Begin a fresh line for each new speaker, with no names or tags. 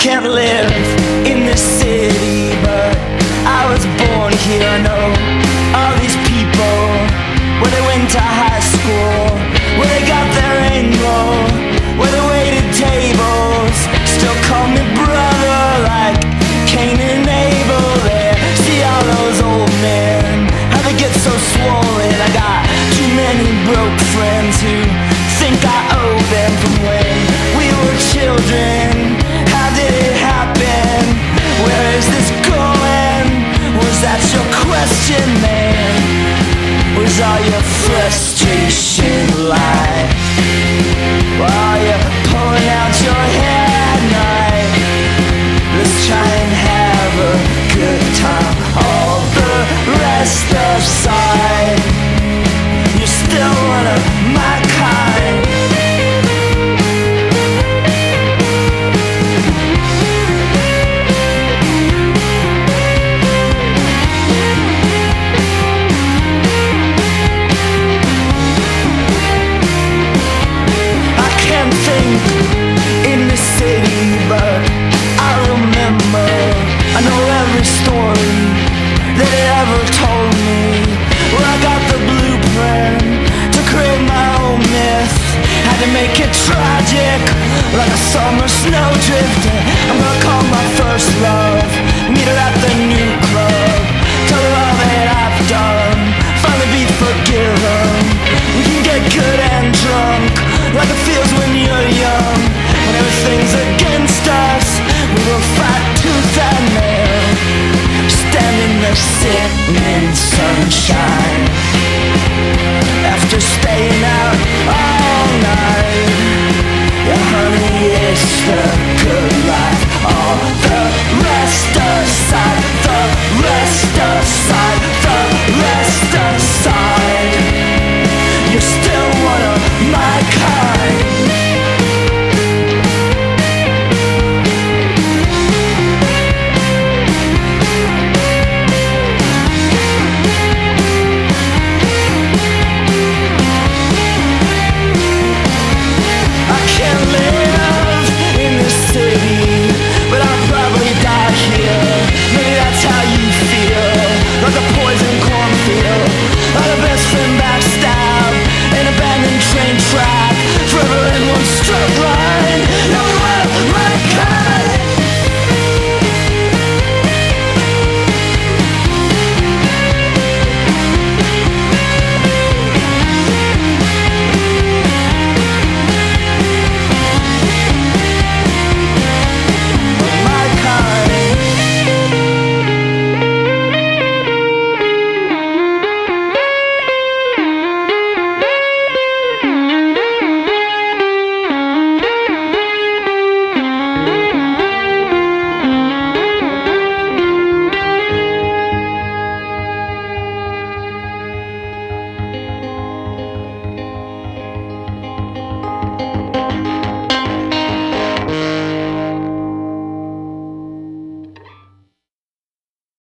can't live in this city, but I was born here. I know all these people, where they went to high school, where they got their angle, where they waited tables, still call me brother like Cain and Abel. There, see all those old men, how they get so swollen. I got too many broke friends who think I owe them from when we were children. How did it happen? Where is this going? Was that your question, man? Was all your frustration lie? While you're pulling out your hair at night, let's try and have a good time. All the rest aside, you're still one of my kind. In the city, but I remember, I know every story that it ever told me. Where I got the blueprint to create my own myth, had to make it tragic, like a summer snowdrift. I'm gonna call my first love, meet her at the new club, tell her all that I've done, finally be forgiven. We can get good and drunk, like it feels when you're young. When everything's against us, we will fight tooth and nail, stand in the sitting sunshine. After staying out